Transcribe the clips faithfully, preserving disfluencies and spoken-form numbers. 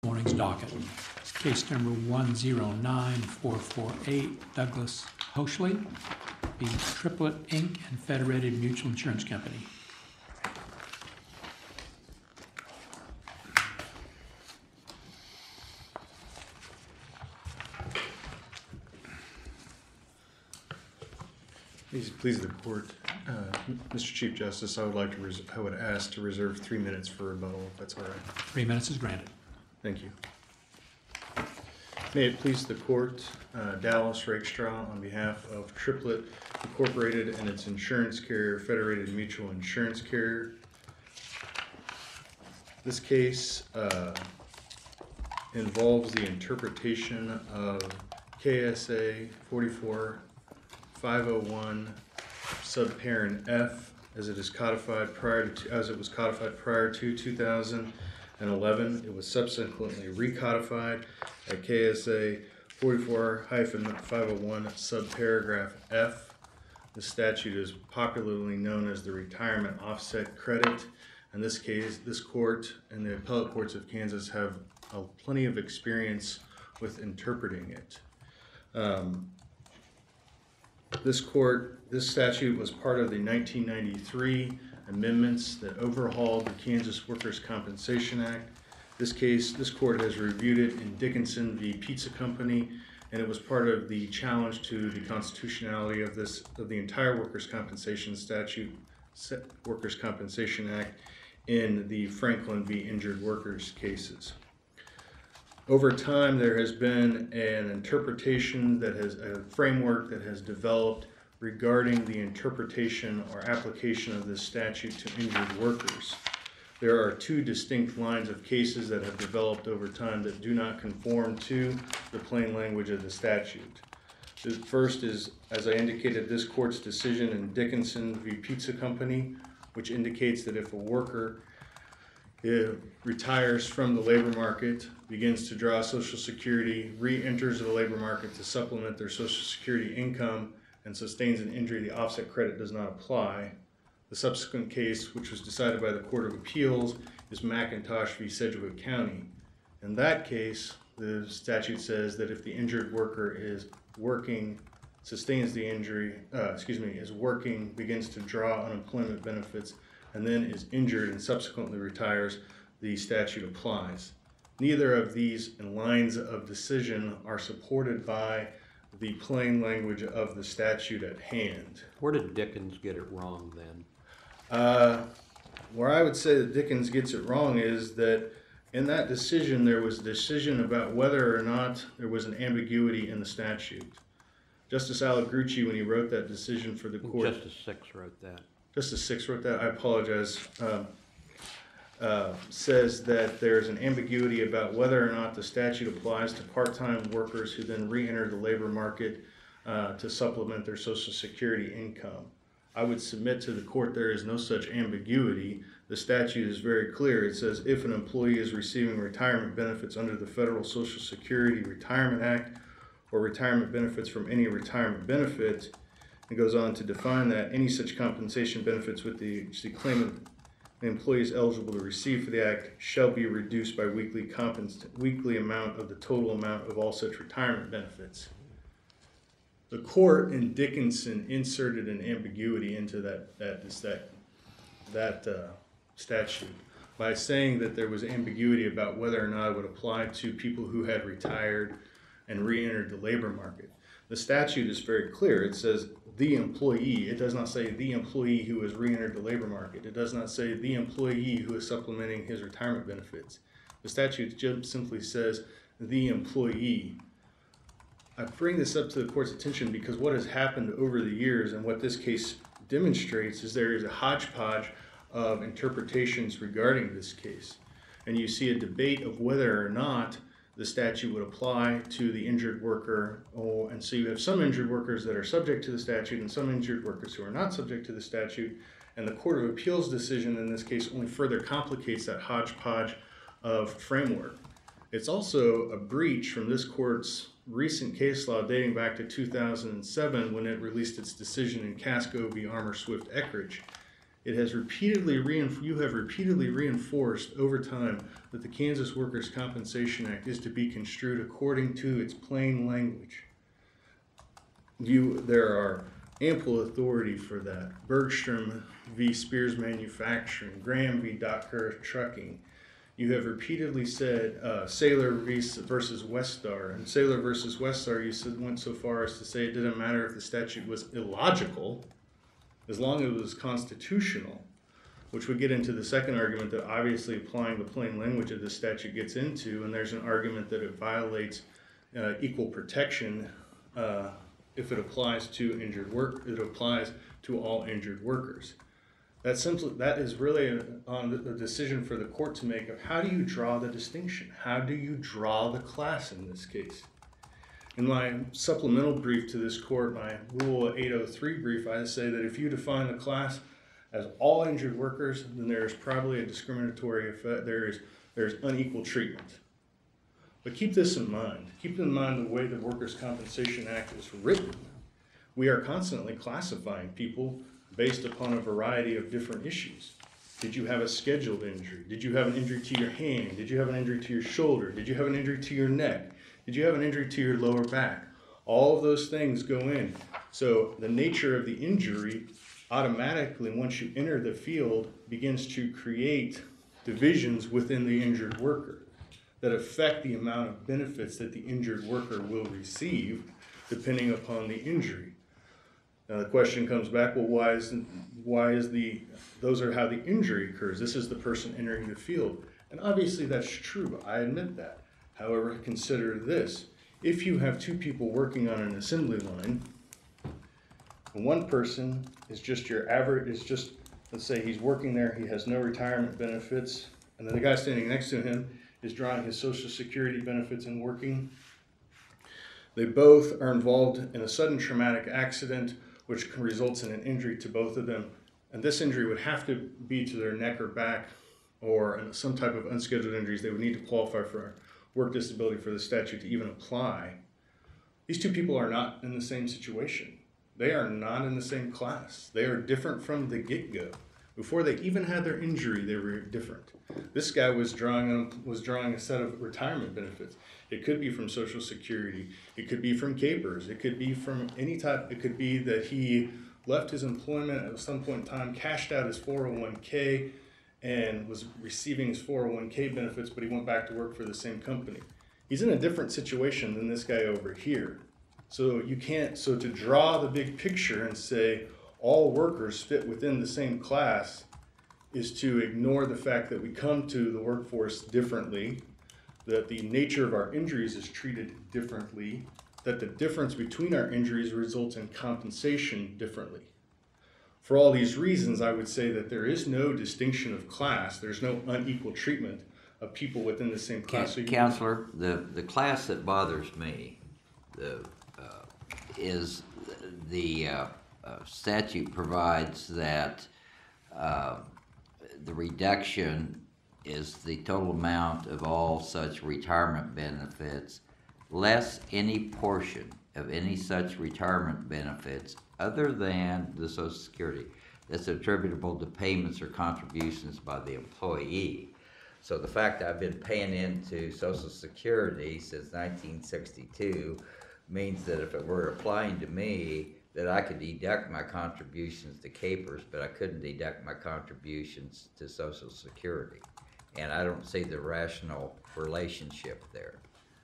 Morning's docket. Case number one zero nine four four eight, Douglas Hoshley v. Triplet Incorporated and Federated Mutual Insurance Company. Please, please the court. Uh, Mister Chief Justice, I would like to, res I would ask to reserve three minutes for rebuttal, if that's all right. Three minutes is granted. Thank you. May it please the court, uh, Dallas Rakestraw on behalf of Triplet Incorporated and its insurance carrier, Federated Mutual Insurance Carrier. This case uh, involves the interpretation of K S A forty-four five oh one subparent F as it is codified prior to as it was codified prior to two thousand eleven. It was subsequently recodified at K S A forty-four five oh one subparagraph F. The statute is popularly known as the Retirement Offset Credit. In this case, this court and the appellate courts of Kansas have uh, plenty of experience with interpreting it. Um, This court, this statute was part of the nineteen ninety-three amendments that overhauled the Kansas Workers' Compensation Act. This case, this court has reviewed it in Dickinson v. Pizza Company, and it was part of the challenge to the constitutionality of this of the entire Workers' Compensation Statute, Workers' Compensation Act, in the Franklin v. Injured Workers cases. Over time, there has been an interpretation that has a framework that has developed regarding the interpretation or application of this statute to injured workers. There are two distinct lines of cases that have developed over time that do not conform to the plain language of the statute. The first is, as I indicated, this court's decision in Dickinson v. Pizza Company, which indicates that if a worker It retires from the labor market, begins to draw Social Security, re-enters the labor market to supplement their Social Security income, and sustains an injury, the offset credit does not apply. The subsequent case, which was decided by the Court of Appeals, is McIntosh v. Sedgwick County. In that case, the statute says that if the injured worker is working, sustains the injury, uh, excuse me, is working, begins to draw unemployment benefits, and then is injured and subsequently retires, the statute applies. Neither of these lines of decision are supported by the plain language of the statute at hand. Where did Dickens get it wrong then? Uh, where I would say that Dickens gets it wrong is that in that decision there was a decision about whether or not there was an ambiguity in the statute. Justice Allegrucci, when he wrote that decision for the court... Justice Six wrote that. Justice Six wrote that, I apologize, um, uh, says that there's an ambiguity about whether or not the statute applies to part-time workers who then re-enter the labor market uh, to supplement their Social Security income. I would submit to the court there is no such ambiguity. The statute is very clear. It says if an employee is receiving retirement benefits under the Federal Social Security Retirement Act or retirement benefits from any retirement benefit, it goes on to define that any such compensation benefits with the, the claimant the employee is eligible to receive for the act shall be reduced by weekly compens weekly amount of the total amount of all such retirement benefits. The court in Dickinson inserted an ambiguity into that that that that uh, statute by saying that there was ambiguity about whether or not it would apply to people who had retired and re-entered the labor market. The statute is very clear. It says the employee. It does not say the employee who has re-entered the labor market. It does not say the employee who is supplementing his retirement benefits. The statute just simply says the employee. I bring this up to the court's attention because what has happened over the years and what this case demonstrates is there is a hodgepodge of interpretations regarding this case. And you see a debate of whether or not the statute would apply to the injured worker. Oh, and so you have some injured workers that are subject to the statute and some injured workers who are not subject to the statute. And the Court of Appeals decision in this case only further complicates that hodgepodge of framework. It's also a breach from this court's recent case law dating back to two thousand seven when it released its decision in Casco v. Armour Swift Eckrich. It has repeatedly reinf- you have repeatedly reinforced over time that the Kansas Workers' Compensation Act is to be construed according to its plain language. You, there are ample authority for that. Bergstrom v. Spears Manufacturing, Graham v. Docker Trucking. You have repeatedly said uh, Saylor versus Westar, and Saylor versus Westar, you said, went so far as to say it didn't matter if the statute was illogical, as long as it was constitutional, which would get into the second argument that obviously applying the plain language of this statute gets into, and there's an argument that it violates uh, equal protection uh, if it applies to injured work, it applies to all injured workers. That simply, that is really a, on the, a decision for the court to make of how do you draw the distinction? How do you draw the class in this case? In my supplemental brief to this court, my Rule eight oh three brief, I say that if you define the class as all injured workers, then there is probably a discriminatory effect. There is there's unequal treatment. But keep this in mind. Keep in mind the way the Workers' Compensation Act is written. We are constantly classifying people based upon a variety of different issues. Did you have a scheduled injury? Did you have an injury to your hand? Did you have an injury to your shoulder? Did you have an injury to your neck? Did you have an injury to your lower back? All of those things go in. So the nature of the injury automatically, once you enter the field, begins to create divisions within the injured worker that affect the amount of benefits that the injured worker will receive depending upon the injury. Now the question comes back, well, why is, why is the, those are how the injury occurs. This is the person entering the field. And obviously that's true, I admit that. However, consider this. If you have two people working on an assembly line, and one person is just your average, is just, let's say he's working there, he has no retirement benefits, and then the guy standing next to him is drawing his Social Security benefits and working. They both are involved in a sudden traumatic accident, which results in an injury to both of them. And this injury would have to be to their neck or back, or some type of unscheduled injuries. They would need to qualify for work disability for the statute to even apply. These two people are not in the same situation. They are not in the same class. They are different from the get-go. Before they even had their injury, they were different. This guy was drawing was drawing a set of retirement benefits. It could be from Social Security. It could be from Capers. It could be from any type. It could be that he left his employment at some point in time, cashed out his four oh one k, and was receiving his four oh one k benefits, but he went back to work for the same company. He's in a different situation than this guy over here. So you can't, so to draw the big picture and say all workers fit within the same class is to ignore the fact that we come to the workforce differently, that the nature of our injuries is treated differently, that the difference between our injuries results in compensation differently. For all these reasons, I would say that there is no distinction of class. There's no unequal treatment of people within the same class. So you- Counselor, the, the class that bothers me the, uh, is the uh, uh, statute provides that uh, the reduction is the total amount of all such retirement benefits, less any portion of any such retirement benefits other than the Social Security that's attributable to payments or contributions by the employee. So the fact that I've been paying into Social Security since nineteen sixty-two means that if it were applying to me, that I could deduct my contributions to Capers, but I couldn't deduct my contributions to Social Security. And I don't see the rational relationship there.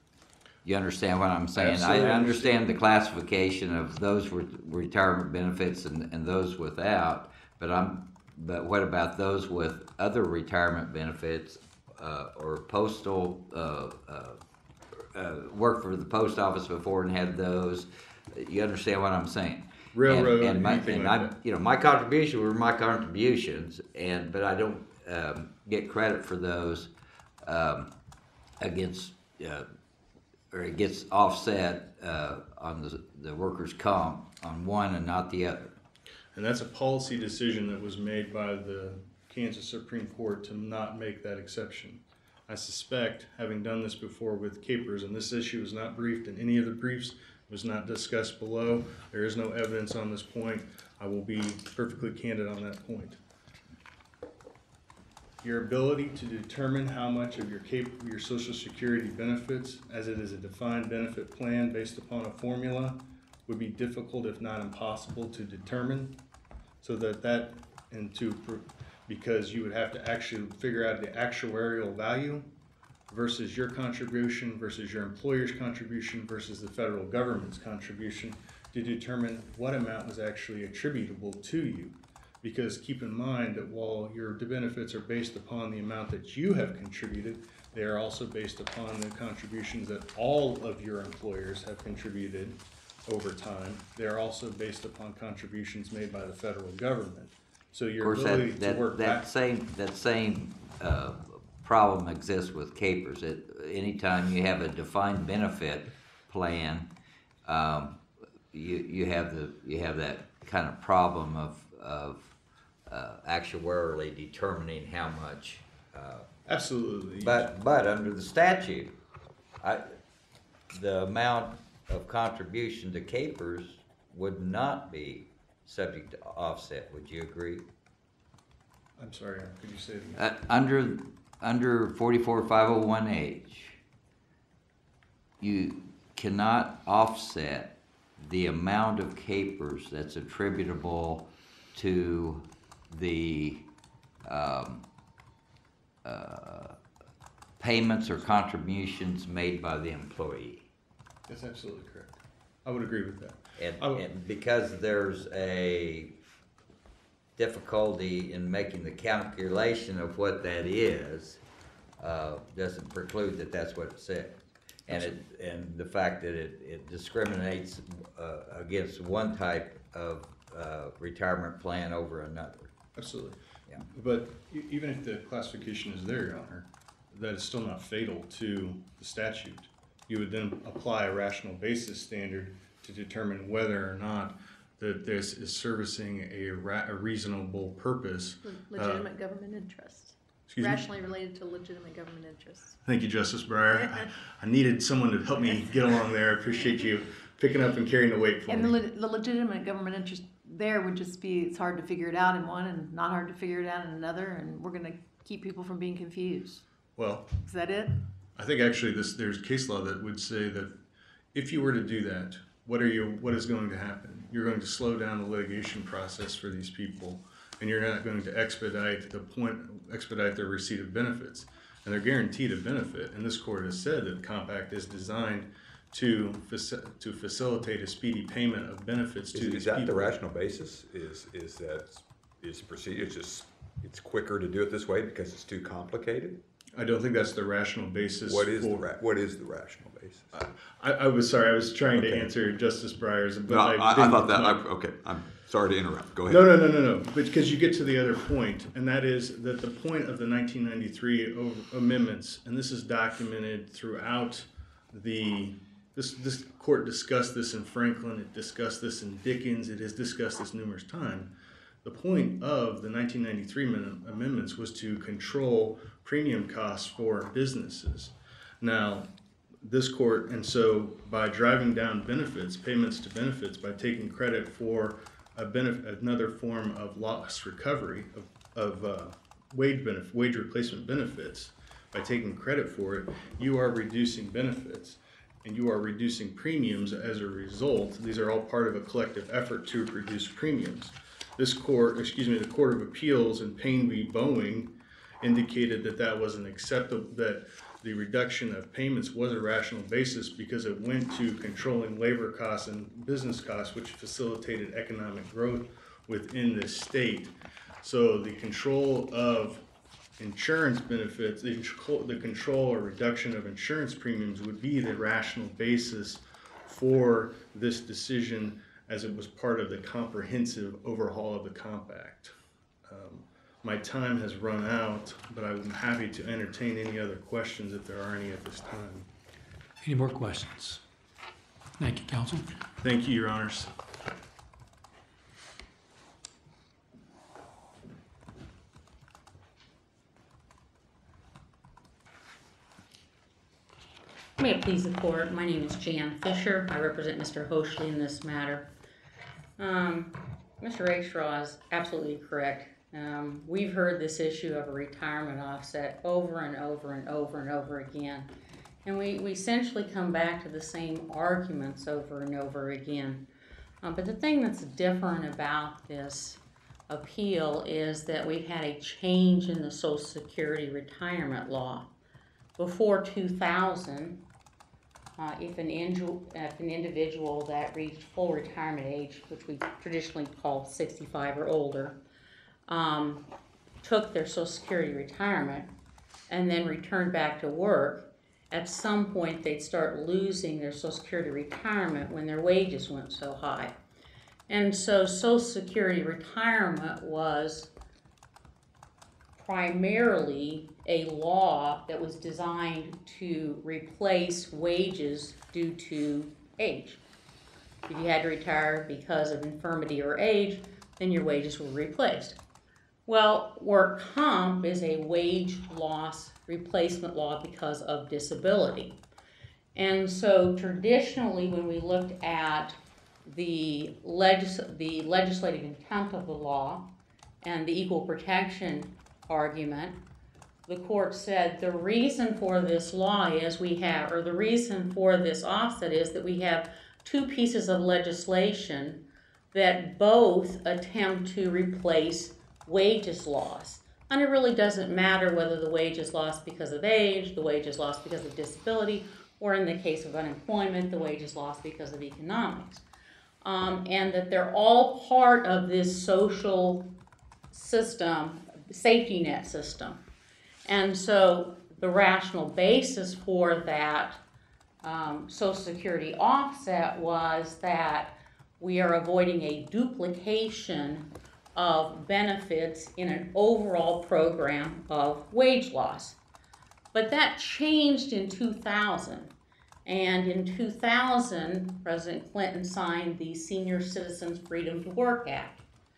You understand what I'm saying? Absolutely. I understand the classification of those with retirement benefits and, and those without, but I'm, but what about those with other retirement benefits uh, or postal, uh, uh, uh, worked for the post office before and had those? You understand what I'm saying? Railroad, and, and my, anything and like I, that. you know, my contributions were my contributions, and but I don't um, get credit for those um, against. Uh, or it gets offset uh, on the, the workers' comp on one and not the other. And that's a policy decision that was made by the Kansas Supreme Court to not make that exception. I suspect, having done this before with Capers, and this issue was not briefed in any of the briefs, was not discussed below. There is no evidence on this point. I will be perfectly candid on that point. Your ability to determine how much of your cap- your Social Security benefits, as it is a defined benefit plan based upon a formula, would be difficult if not impossible to determine. So that that, and to, pr- because you would have to actually figure out the actuarial value versus your contribution versus your employer's contribution versus the federal government's contribution to determine what amount was actually attributable to you. Because keep in mind that while your benefits are based upon the amount that you have contributed, they are also based upon the contributions that all of your employers have contributed over time. They are also based upon contributions made by the federal government. So Of your course, ability that, to that, work that back. same, that same, uh, problem exists with capers. It, anytime you have a defined benefit plan, um, you, you have the, you have that kind of problem of, of, uh, actuarially determining how much, uh, Absolutely. but, but under the statute, I, the amount of contribution to capers would not be subject to offset. Would you agree? I'm sorry, could you say it again? Uh, under, under forty-four five oh one H, you cannot offset the amount of capers that's attributable to the, um, uh, payments or contributions made by the employee. That's absolutely correct. I would agree with that. And, I would- and because there's a difficulty in making the calculation of what that is, uh, doesn't preclude that that's what it said. And it, and the fact that it, it discriminates, uh, against one type of, uh, retirement plan over another. Absolutely. Yeah. But e- even if the classification is there, Your Honor, that is still not fatal to the statute. You would then apply a rational basis standard to determine whether or not that this is servicing a, ra- a reasonable purpose. Legitimate government interest. Excuse me? Rationally related to legitimate government interests. Thank you, Justice Breyer. I, I needed someone to help me get along there. I appreciate you picking up and carrying the weight for And the, me. le- the legitimate government interest there would just be, it's hard to figure it out in one and not hard to figure it out in another, and we're gonna keep people from being confused. Well, Is that it? I think actually this there's case law that would say that if you were to do that, what are you what is going to happen? You're going to slow down the litigation process for these people, and you're not going to expedite the point expedite their receipt of benefits. And they're guaranteed a benefit. And this court has said that the compact is designed to faci- to facilitate a speedy payment of benefits to Is, these is that people. the rational basis? Is is that is procedure? It's just it's quicker to do it this way because it's too complicated. I don't think that's the rational basis. What is for, the ra- what is the rational basis? I, I was sorry. I was trying to Okay. answer Justice Breyer's, but No, I, I didn't thought that. I, quite- okay, I'm sorry to interrupt. Go ahead. No, no, no, no, no. But because you get to the other point, and that is that the point of the nineteen ninety-three over- amendments, and this is documented throughout the. This this court discussed this in Franklin. It discussed this in Dickens. It has discussed this numerous times. The point of the nineteen ninety-three amend- amendments was to control premium costs for businesses. Now, this court, and so by driving down benefits, payments to benefits, by taking credit for a benefit, another form of loss recovery of, of uh, wage benefit, wage replacement benefits, by taking credit for it, you are reducing benefits and you are reducing premiums as a result. These are all part of a collective effort to reduce premiums. This court, excuse me, the Court of Appeals in Payne v. Boeing indicated that that was an acceptable, that the reduction of payments was a rational basis because it went to controlling labor costs and business costs, which facilitated economic growth within this state. So the control of insurance benefits, the control, the control or reduction of insurance premiums would be the rational basis for this decision, as it was part of the comprehensive overhaul of the compact. Um, my time has run out, but I'm happy to entertain any other questions if there are any at this time. Any more questions? Thank you, counsel. Thank you, Your Honors. May it please the court, my name is Jan Fisher. I represent Mister Hoshley in this matter. Um, Mister Rakestraw is absolutely correct. Um, we've heard this issue of a retirement offset over and over and over and over again. And we, we essentially come back to the same arguments over and over again. Uh, but the thing that's different about this appeal is that we've had a change in the Social Security retirement law. Before two thousand, uh, if, an inju- if an individual that reached full retirement age, which we traditionally call sixty-five or older, um, took their Social Security retirement and then returned back to work, at some point they'd start losing their Social Security retirement when their wages went so high. And so Social Security retirement was primarily a law that was designed to replace wages due to age. If you had to retire because of infirmity or age, then your wages were replaced. Well, work comp is a wage loss replacement law because of disability. And so traditionally, when we looked at the, legis the legislative intent of the law and the equal protection argument, the court said the reason for this law is we have, or the reason for this offset is that we have two pieces of legislation that both attempt to replace wages lost. And it really doesn't matter whether the wage is lost because of age, the wage is lost because of disability, or in the case of unemployment, the wage is lost because of economics. Um, and that they're all part of this social system, safety net system. And so the rational basis for that um, Social Security offset was that we are avoiding a duplication of benefits in an overall program of wage loss. But that changed in two thousand. And in two thousand, President Clinton signed the Senior Citizens Freedom to Work Act.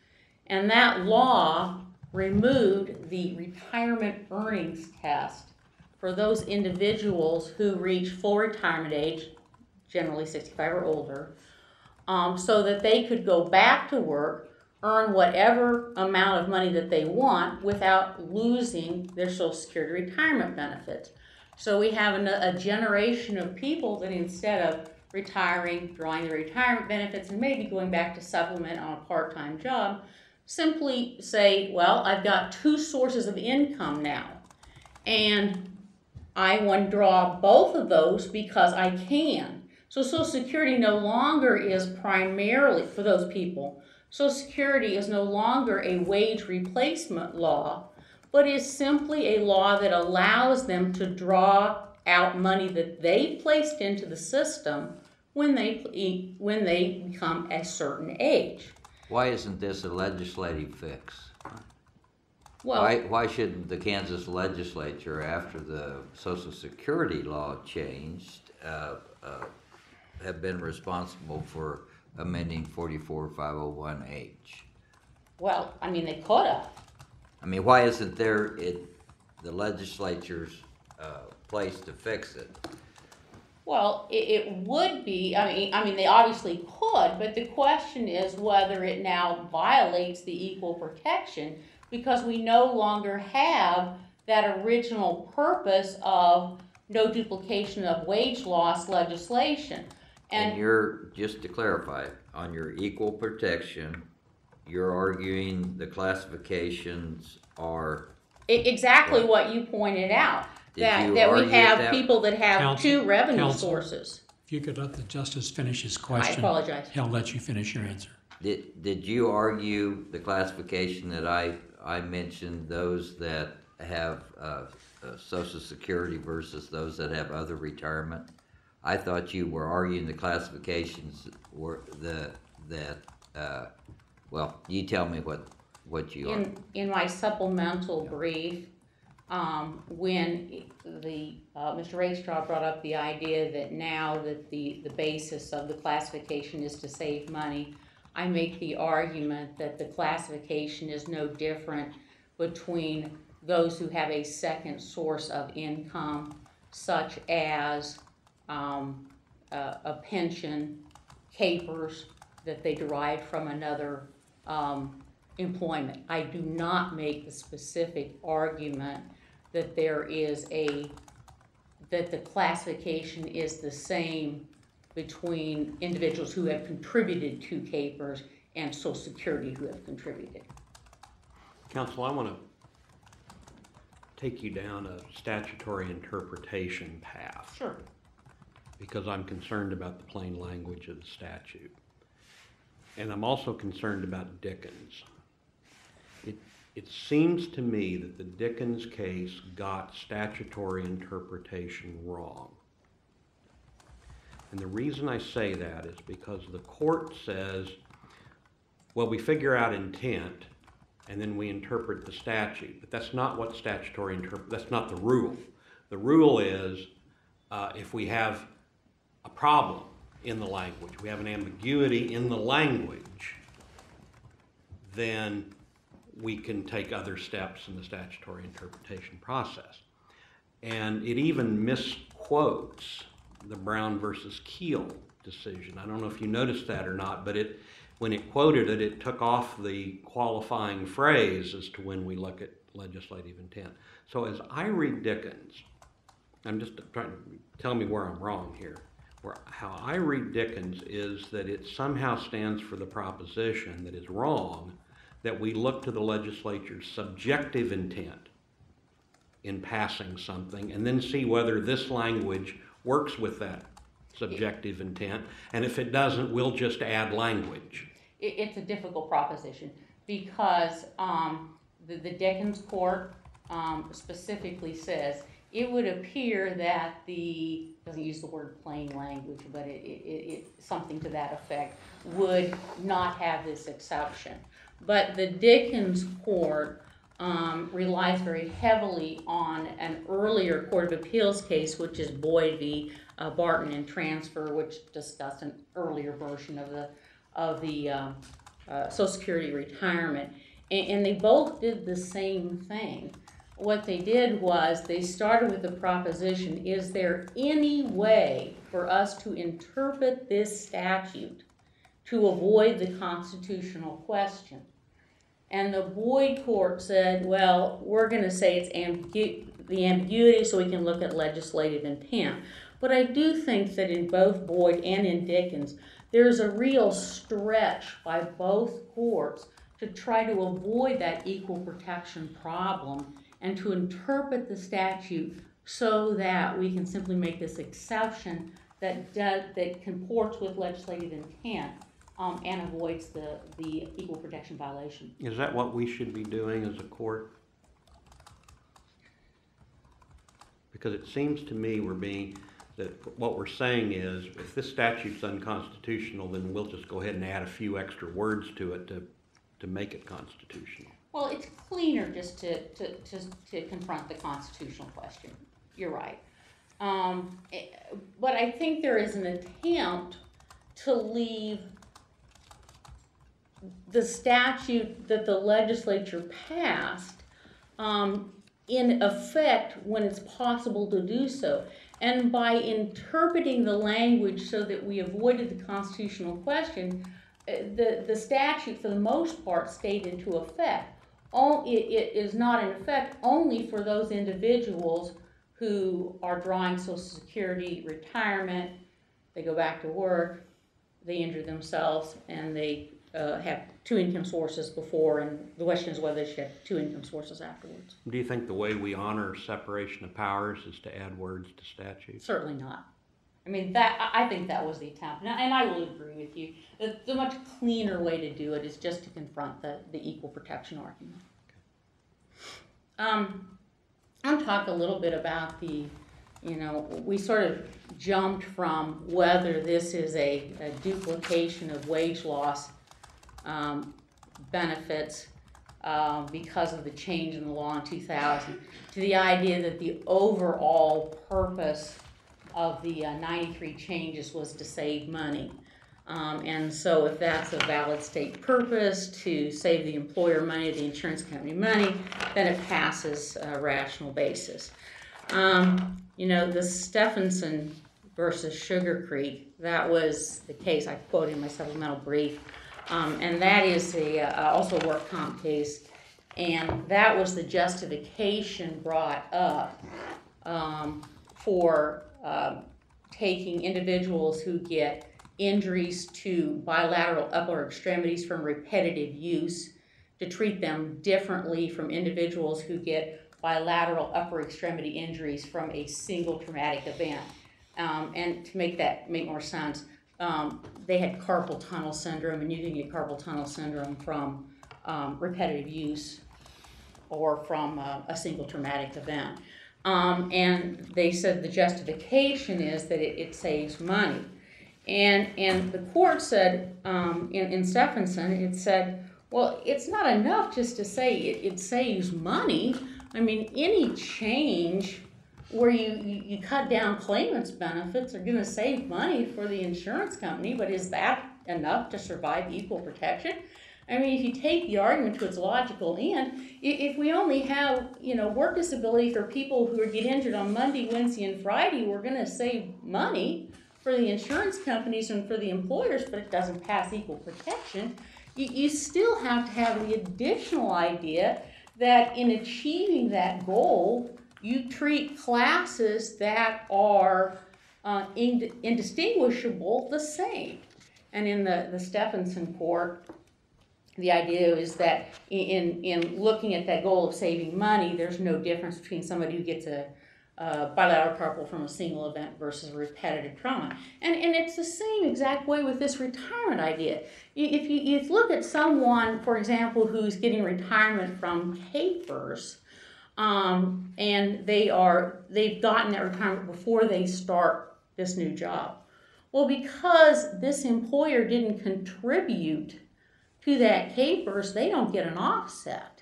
And that law removed the retirement earnings test for those individuals who reach full retirement age, generally sixty-five or older, um, so that they could go back to work, earn whatever amount of money that they want without losing their Social Security retirement benefits. So we have an, a generation of people that instead of retiring, drawing their retirement benefits, and maybe going back to supplement on a part-time job, simply say, well, I've got two sources of income now, and I want to draw both of those because I can. So Social Security no longer is primarily, for those people, Social Security is no longer a wage replacement law, but is simply a law that allows them to draw out money that they placed into the system when they, when they become a certain age. Why isn't this a legislative fix? Well, Why, why shouldn't the Kansas legislature, after the Social Security law changed, uh, uh, have been responsible for amending forty-four five oh one H? well, I mean, they could have. I mean, why isn't there it, the legislature's uh, place to fix it? Well, it, it would be, I mean, I mean, they obviously could, but the question is whether it now violates the equal protection, because we no longer have that original purpose of no duplication of wage loss legislation. And, And you're, just to clarify, on your equal protection, you're arguing the classifications are, i- exactly Right. what you pointed out, Did that, you that we argue have that- people that have Counsel- two revenue counsel. sources. If you could let the justice finish his I question. apologize. He'll let you finish your answer. did, did you argue the classification that I, I mentioned, those that have uh, uh, Social Security versus those that have other retirement? I thought you were arguing the classifications were the, that, uh, well, you tell me what, what you are. In, in my supplemental brief, um, when the, uh, Mister Rakestraw brought up the idea that now that the, the basis of the classification is to save money, I make the argument that the classification is no different between those who have a second source of income, such as um, a, a pension, capers that they derive from another um, employment. I do not make the specific argument that there is a, that the classification is the same between individuals who have contributed to CAPERS and Social Security who have contributed. Counsel, I want to take you down a statutory interpretation path. Sure. Because I'm concerned about the plain language of the statute. And I'm also concerned about Dickens. It, it seems to me that the Dickens case got statutory interpretation wrong. And the reason I say that is because the court says, well, we figure out intent and then we interpret the statute. But that's not what statutory interpret, that's not the rule. The rule is uh, if we have a problem in the language, we have an ambiguity in the language, then we can take other steps in the statutory interpretation process. And it even misquotes the Brown versus Keel decision. I don't know if you noticed that or not, but it, when it quoted it, it took off the qualifying phrase as to when we look at legislative intent. So as I read Dickens, I'm just trying to tell me where I'm wrong here. Where, how I read Dickens is that it somehow stands for the proposition that is wrong, that we look to the legislature's subjective intent in passing something and then see whether this language works with that subjective intent, and if it doesn't, we'll just add language. It, it's a difficult proposition because um, the, the Dickens court um, specifically says it would appear that the, doesn't use the word plain language, but it, it, it, something to that effect, would not have this exception. But the Dickens court um, relies very heavily on an earlier Court of Appeals case, which is Boyd v. Uh, Barton and Transfer, which discussed an earlier version of the of the um, uh, Social Security retirement, and, and they both did the same thing. What they did was they started with the proposition: is there any way for us to interpret this statute to avoid the constitutional question? And the Boyd court said, well, we're going to say it's ambigu- the ambiguity so we can look at legislative intent. But I do think that in both Boyd and in Dickens, there's a real stretch by both courts to try to avoid that equal protection problem and to interpret the statute so that we can simply make this exception that does, that comports with legislative intent. Um, and avoids the, the equal protection violation. Is that what we should be doing as a court? Because it seems to me we're being, that what we're saying is if this statute's unconstitutional, then we'll just go ahead and add a few extra words to it to, to make it constitutional. Well, it's cleaner just to, to, to, to confront the constitutional question. You're right. Um, it, but I think there is an attempt to leave the statute that the legislature passed um, in effect when it's possible to do so. And by interpreting the language so that we avoided the constitutional question, the, the statute for the most part stayed into effect. All, it, it is not in effect only for those individuals who are drawing Social Security retirement, they go back to work, they injure themselves, and they Uh, have two income sources before, and the question is whether they should have two income sources afterwards. Do you think the way we honor separation of powers is to add words to statutes? Certainly not. I mean, that I I think that was the attempt, and I, and I will agree with you. The, the much cleaner way to do it is just to confront the, the equal protection argument. Um, I'll talk a little bit about the, you know, we sort of jumped from whether this is a, a duplication of wage loss Um, benefits um, because of the change in the law in two thousand, to the idea that the overall purpose of the uh, ninety-three changes was to save money. Um, and so if that's a valid state purpose to save the employer money, the insurance company money, then it passes a rational basis. Um, you know, the Stephenson versus Sugar Creek, that was the case I quoted in my supplemental brief. Um, and that is a, uh, also a work comp case. And that was the justification brought up um, for uh, taking individuals who get injuries to bilateral upper extremities from repetitive use to treat them differently from individuals who get bilateral upper extremity injuries from a single traumatic event. Um, and to make that make more sense, um, they had carpal tunnel syndrome, and you can get carpal tunnel syndrome from um, repetitive use or from uh, a single traumatic event. Um, and they said the justification is that it, it saves money. And, and the court said, um, in, in Stephenson, it said, well, it's not enough just to say it, it saves money. I mean, any change where you, you, you cut down claimants' benefits are going to save money for the insurance company, but is that enough to survive equal protection? I mean, if you take the argument to its logical end, if we only have, you know, work disability for people who get injured on Monday, Wednesday, and Friday, we're going to save money for the insurance companies and for the employers, but it doesn't pass equal protection. You, you still have to have the additional idea that in achieving that goal, you treat classes that are uh, ind- indistinguishable the same. And in the, the Stephenson court, the idea is that in, in looking at that goal of saving money, there's no difference between somebody who gets a, a bilateral carpal from a single event versus a repetitive trauma. And, and it's the same exact way with this retirement idea. If you, if you look at someone, for example, who's getting retirement from KPERS, um, and they are, they've gotten that retirement before they start this new job. Well, because this employer didn't contribute to that KPERS, they don't get an offset.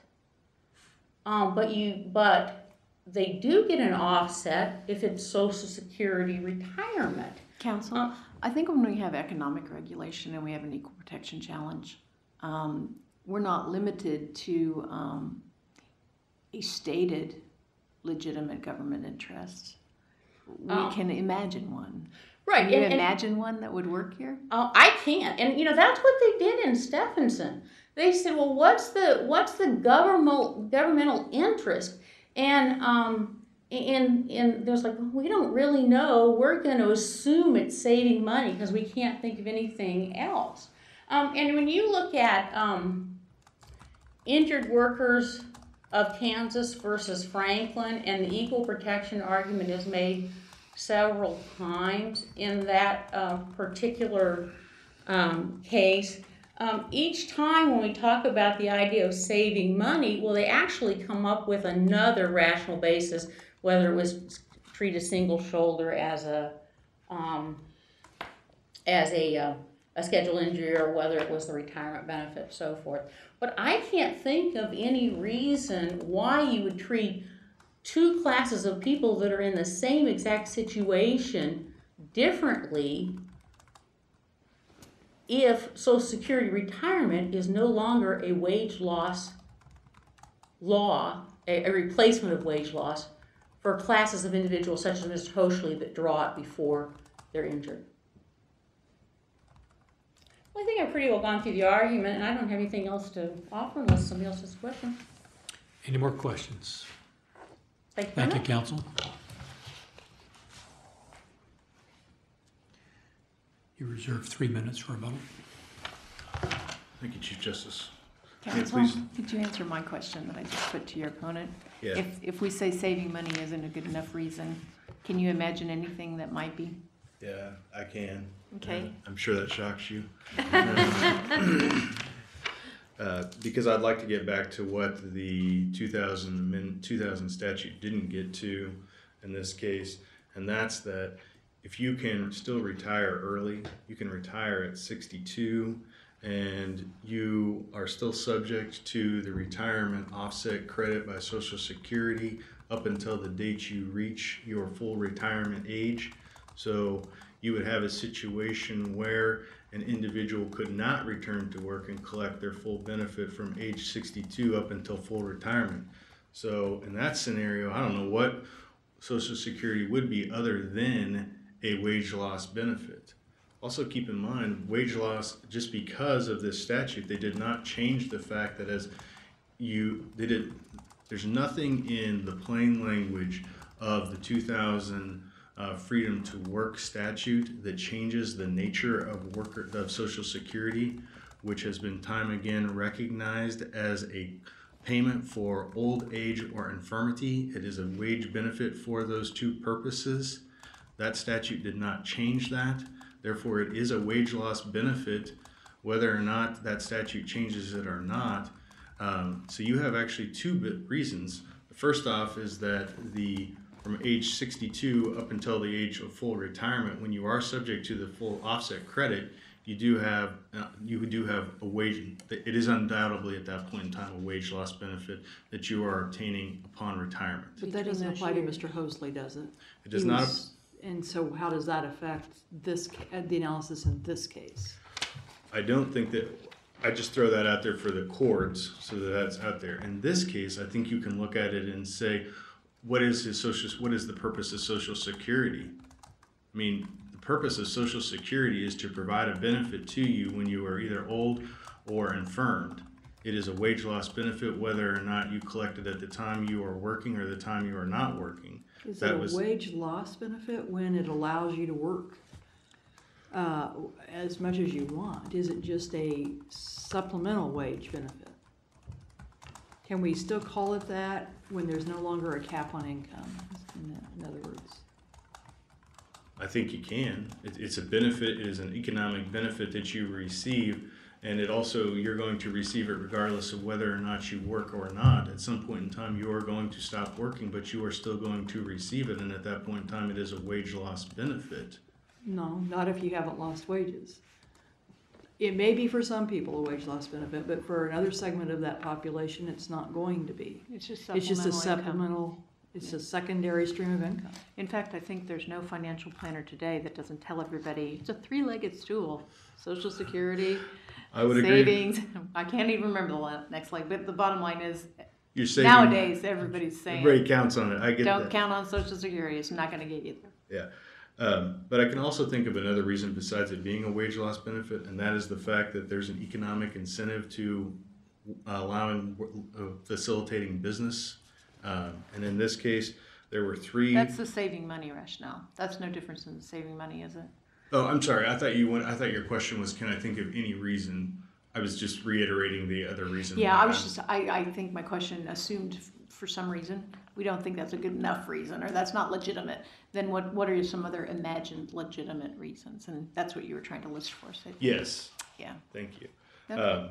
Um, but you, but they do get an offset if it's Social Security retirement. Counsel, Uh, I think when we have economic regulation and we have an equal protection challenge, um, we're not limited to um, a stated legitimate government interest. We Oh. can imagine one. Right. Can you and, and- imagine one that would work here? Uh, I can't, and you know that's what they did in Stephenson. They said, "Well, what's the what's the governmental governmental interest?" And um, and and there's like, we don't really know. We're going to assume it's saving money because we can't think of anything else. Um, and when you look at um, injured workers of Kansas versus Franklin, and the equal protection argument is made several times in that uh, particular um, case. Um, each time when we talk about the idea of saving money, well, they actually come up with another rational basis, whether it was treat a single shoulder as a um, as a, uh, a scheduled injury, or whether it was the retirement benefit, so forth. But I can't think of any reason why you would treat two classes of people that are in the same exact situation differently if Social Security retirement is no longer a wage loss law, a, a replacement of wage loss for classes of individuals such as Mister Hoshley that draw it before they're injured. Well, I think I've pretty well gone through the argument, and I don't have anything else to offer unless somebody else has a question. Any more questions? Thank you. Thank you, counsel. You reserve three minutes for rebuttal. Thank you, Chief Justice. Yeah, Counsel, please. could you answer my question that I just put to your opponent? Yeah. If, if we say saving money isn't a good enough reason, can you imagine anything that might be? Yeah, I can. Okay. Uh, I'm sure that shocks you. Uh, because I'd like to get back to what the two thousand, min, two thousand statute didn't get to in this case, and that's that if you can still retire early, you can retire at sixty-two, and you are still subject to the retirement offset credit by Social Security up until the date you reach your full retirement age. So you would have a situation where an individual could not return to work and collect their full benefit from age sixty-two up until full retirement. So in that scenario, I don't know what Social Security would be other than a wage loss benefit. Also keep in mind, wage loss, just because of this statute, they did not change the fact that as you, they did, there's nothing in the plain language of the two thousand uh, Freedom to Work statute that changes the nature of worker, of Social Security, which has been time again recognized as a payment for old age or infirmity. It is a wage benefit for those two purposes. That statute did not change that. Therefore, it is a wage loss benefit, whether or not that statute changes it or not. Um, so you have actually two bit reasons. First off is that the from age sixty-two up until the age of full retirement, when you are subject to the full offset credit, you do have uh, you do have a wage. It is undoubtedly at that point in time a wage loss benefit that you are obtaining upon retirement. But that doesn't apply to Mister Hosley, does it? It does He not. was- And so how does that affect this, ca- uh, the analysis in this case? I don't think that, I just throw that out there for the courts so that that's out there. In this case, I think you can look at it and say, what is his social, what is the purpose of Social Security? I mean, the purpose of Social Security is to provide a benefit to you when you are either old or infirmed. It is a wage loss benefit whether or not you collect it at the time you are working or the time you are not working. Is That it a was- wage loss benefit when it allows you to work uh, as much as you want? Is it just a supplemental wage benefit? Can we still call it that when there's no longer a cap on income, in in other words? I think you can. It, it's a benefit, it is an economic benefit that you receive, and it also, you're going to receive it regardless of whether or not you work or not. At some point in time, you are going to stop working, but you are still going to receive it, and at that point in time, it is a wage loss benefit. No, not if you haven't lost wages. It may be for some people a wage loss benefit, but for another segment of that population, it's not going to be. It's just It's just a supplemental income. supplemental, it's a secondary stream of income. In fact, I think there's no financial planner today that doesn't tell everybody, it's a three-legged stool. Social Security, I would agree. savings, I can't even remember the la- next leg, but the bottom line is, You're saving. nowadays, everybody's saying, Everybody counts on it. I get don't that. count on Social Security, it's not gonna get you there. Yeah. Um, but I can also think of another reason besides it being a wage loss benefit, and that is the fact that there's an economic incentive to uh, allowing, uh, facilitating business. Um, and in this case, there were three. That's the saving money rationale. That's no difference in the saving money, is it? Oh, I'm sorry. I thought you went, I thought your question was, can I think of any reason? I was just reiterating the other reason. Yeah, why I was just, I, I think my question assumed f- for some reason, we don't think that's a good enough reason, or that's not legitimate. Then what, what are some other imagined legitimate reasons? And that's what you were trying to list for us. I think. Yes. Yeah. Thank you. Okay. Um,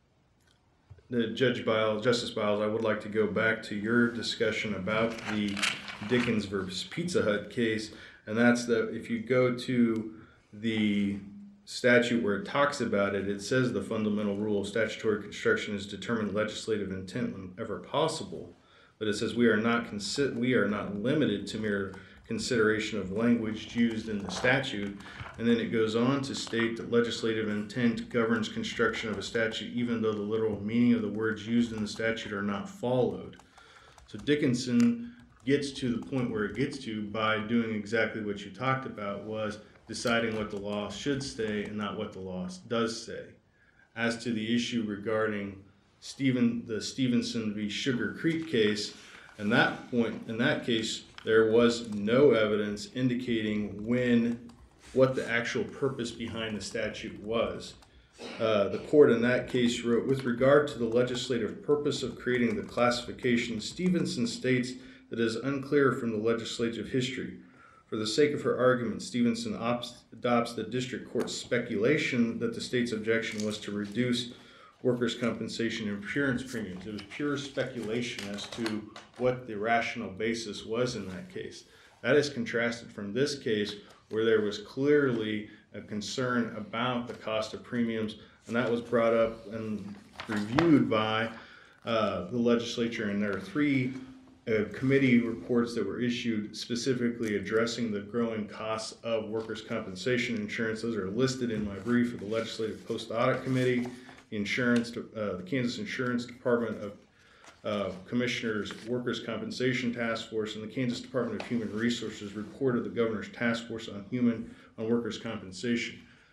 the Judge Biles, Justice Biles, I would like to go back to your discussion about the Dickens versus Pizza Hut case, and that's that if you go to the statute where it talks about it, it says the fundamental rule of statutory construction is determine legislative intent whenever possible. But it says we are not consi- we are not limited to mere consideration of language used in the statute. And then it goes on to state that legislative intent governs construction of a statute even though the literal meaning of the words used in the statute are not followed. So Dickinson gets to the point where it gets to by doing exactly what you talked about, was deciding what the law should say and not what the law does say. As to the issue regarding Stephen, the Stevenson v. Sugar Creek case, in that point, in that case, there was no evidence indicating when, what the actual purpose behind the statute was. Uh, the court in that case wrote, with regard to the legislative purpose of creating the classification, Stevenson states that it is unclear from the legislative history. For the sake of her argument, Stevenson ops, adopts the district court's speculation that the state's objection was to reduce workers' compensation and insurance premiums. It was pure speculation as to what the rational basis was in that case. That is contrasted from this case where there was clearly a concern about the cost of premiums, and that was brought up and reviewed by uh, the legislature, and there are three uh, committee reports that were issued specifically addressing the growing costs of workers' compensation insurance. Those are listed in my brief of the Legislative Post-Audit Committee, the Insurance, uh, the Kansas Insurance Department of uh, Commissioners Workers' Compensation Task Force, and the Kansas Department of Human Resources report of the Governor's Task Force on Human on Workers' Compensation.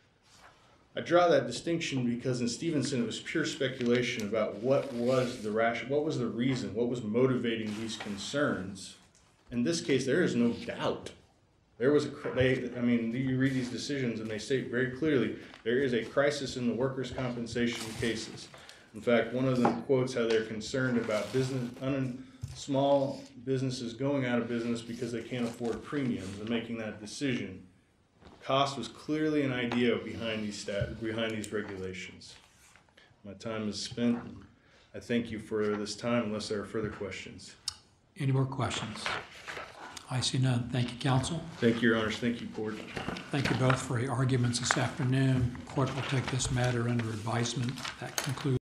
I draw that distinction because in Stevenson, it was pure speculation about what was the ration, what was the reason, what was motivating these concerns. In this case, there is no doubt. There was a, cr- they, I mean, you read these decisions and they state very clearly, there is a crisis in the workers' compensation cases. In fact, one of them quotes how they're concerned about business, un, small businesses going out of business because they can't afford premiums and making that decision. Cost was clearly an idea behind these stat, behind these regulations. My time is spent. I thank you for this time unless there are further questions. Any more questions? I see none. Thank you, counsel. Thank you, Your Honors. Thank you, Court. Thank you both for your arguments this afternoon. Court will take this matter under advisement. That concludes